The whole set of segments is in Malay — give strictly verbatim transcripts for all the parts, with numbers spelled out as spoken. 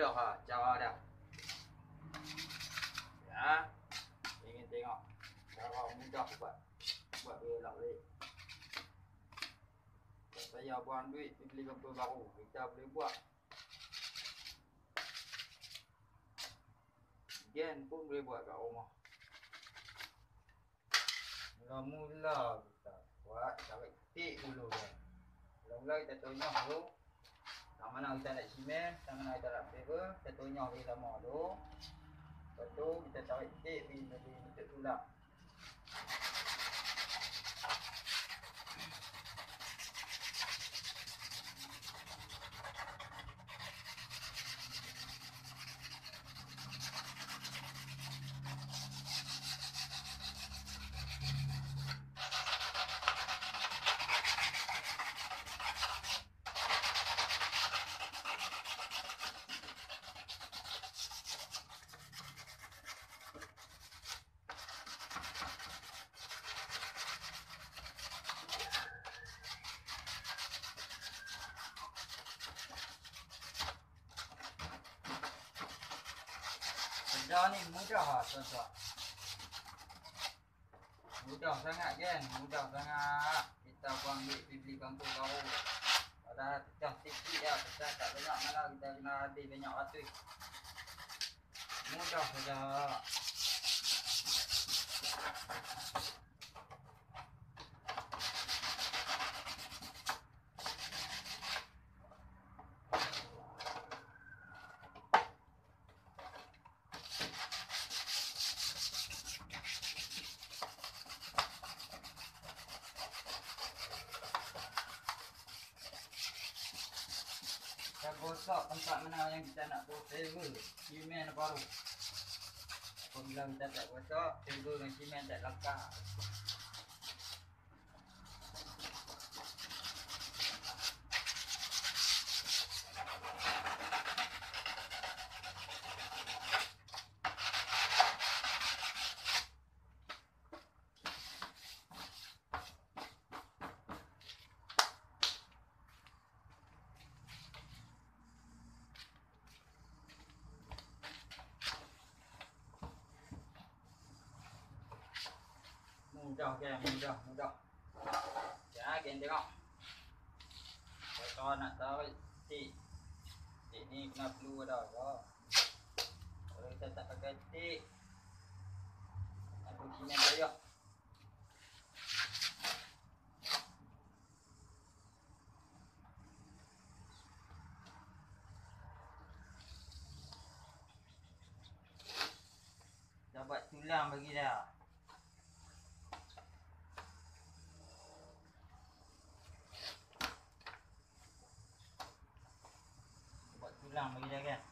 mudah lah cara dia. Ya, ingin tengok cara mudah buat buat dia elok balik. Tak payah buang duit pergi beli kapal baru, kita boleh buat. Gen pun boleh buat kat rumah. Mula-mula kita buat tarik tik dulu kan. Mula-mula kita tonyok dulu. Yang mana kita nak simen, yang mana kita nak paper, kita tonyok lagi lama dulu. Lepas tu kita tarik tik pergi bagi bentuk tulang. Kerja ni mudah lah tuan-tuan. Mudah sangat kan, mudah sangat. Kita buang duit pergi beli kampung baru. Padahal pecah sikit lah, pecah tak banyak mana kita kena habis banyak ratus. Mudah saja. Kita gosok tempat mana yang kita nak buat silver, simen baru. Apabila kita tak gosok, silver dan simen tak lekat. Mudah kan, mudah, mudah. Ya, gen tengok. Kalau nak tarik tik, tik ni kena perlu dah. Kalau kita tak pakai tik, nak pergi simen payah. Dah buat tulang bagi dah. Tulang bagi dia kan.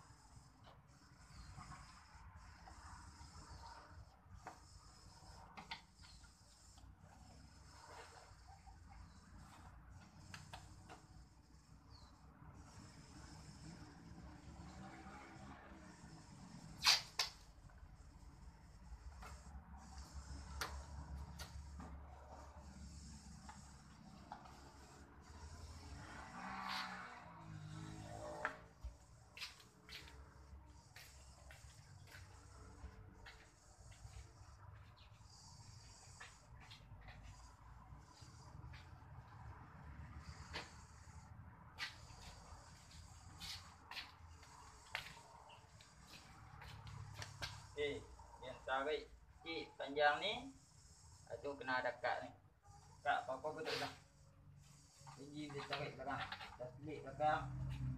Okey, yang tarik tik panjang ni, itu kena ada kad ni. Kad apa-apa betul dah. Tinggi dia tarik belakang. Dah selit belakang.